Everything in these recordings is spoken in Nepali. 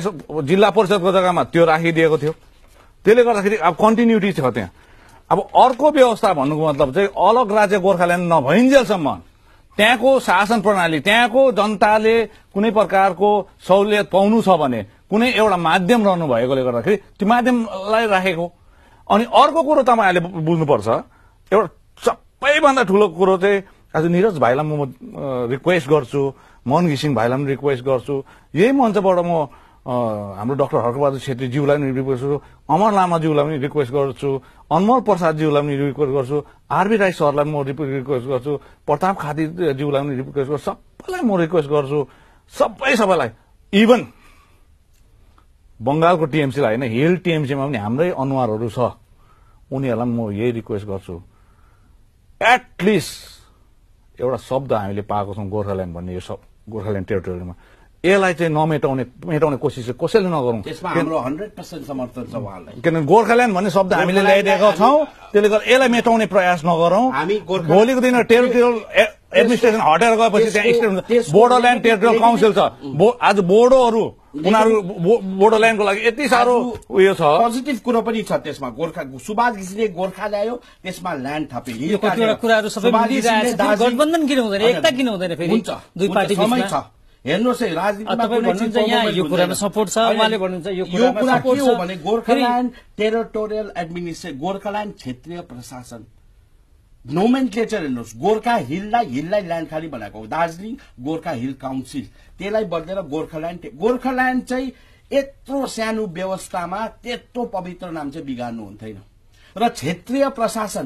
जिल्ला परिषदको जग्गामा त्यो राखिदिएको थियो। त्यसले गर्दाखेरि अब कन्टिन्युटी छ त्यहाँ। अब अर्को व्यवस्था भन्नुको मतलब चाहिँ अलग राज्य गोर्खाल्यान्ड नभइन्जेलसम्म त्यहाँको शासन प्रणाली, त्यहाँको जनताले कुनै प्रकारको सहुलियत पाउनु छ भने कुनै एउटा माध्यम रहनु भएकोले गर्दाखेरि त्यो माध्यमलाई राखेको। अनि अर्को कुरो तपाईहरुले बुझ्नुपर्छ, एउटा सबैभन्दा ठूलो कुरो चाहिँ आज निरज भाइलाई म रिक्वेस्ट गर्छु, मन घिसिङ भाइलाई पनि रिक्वेस्ट गर्छु, यही मञ्चबाट म हाम्रो डाक्टर हर्कबहादुर छेत्रीज्यूलाई पनि रिक्वेस्ट गर्छु, अमर लामाज्यूलाई पनि रिक्वेस्ट गर्छु, अनमोल प्रसादज्यूलाई पनि रिक्वेस्ट गर्छु, आरबी राई सरलाई म रिक्वेस्ट गर्छु, प्रताप खातीज्यूलाई पनि रिक्वेस्ट गर्छु, सबैलाई म रिक्वेस्ट गर्छु, सबैलाई इभन बंगालको टीएमसीलाई हैन, हिल टीएमसीमा पनि हाम्रै अनुहारहरू छ, उनीहरूलाई म यही रिक्वेस्ट गर्छु, एटलिस्ट एउटा शब्द हामीले पाएको छौं गोर्खाल्यान्ड भन्ने, यो गोर्खाल्यान्ड टेरिटोरीमा यसलाई चाहिँ मेटाउने कोसिस चाहिँ कसैले नगरौं। त्यसमा हाम्रो 100% समर्थन छ उहाँलाई। किनभने गोर्खाल्यान्ड भन्ने शब्द हामीले ल्याइदिएका छौं, त्यसले गर्दा यसलाई मेटाउने प्रयास नगरौं। भोलिको दिन टेरिटोरियल एडमिनिस्ट्रेसन हटेर गएपछि त्यहाँ बोडोल्यान्ड टेरिटोरियल काउन्सिल छ। आज बोडोहरू उनीहरू बोडोल्यान्डको लागि यति साह्रो उयो छ। पोजिटिभ कुरो पनि छ त्यसमा। गोर्खा सुभाष घिसिङले गोर्खा ल्यायो, त्यसमा ल्यान्ड थपे। यो कतिवटा कुराहरू सबै मिलिरहेछ, गठबन्धन किन हुँदैन, एकता किन हुँदैन? फेरि दुई पार्टी बीचमा छ। हेर्नुहोस् है, राजनीतिमा यो कुरामा सपोर्ट छ, उहाँले भन्नुहुन्छ यो कुरा के हो भने गोर्खाल्यान्ड टेरिटोरियल एडमिनिस्ट्रेसन, गोर्खाल्यान्ड क्षेत्रीय प्रशासन नोमेनक्लेचर हेर्नुहोस्। गोर्खा हिललाई ल्यान्ड खाली बनाएको हो, दार्जिलिङ गोर्खा हिल काउन्सिल, त्यसलाई बदलेर गोर्खाल्यान्ड चाहिँ यत्रो सानो व्यवस्थामा त्यत्रो पवित्र नाम चाहिँ बिगार्नु हुन्थेन। र क्षेत्रीय प्रशासन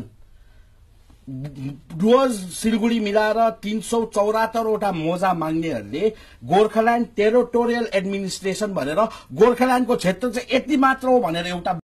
डुवर्स सिलगुडी मिलाएर 374 वटा मोजा माग्नेहरूले गोर्खाल्यान्ड टेरिटोरियल एडमिनिस्ट्रेसन भनेर गोर्खाल्यान्डको क्षेत्र चाहिँ यति मात्र हो भनेर एउटा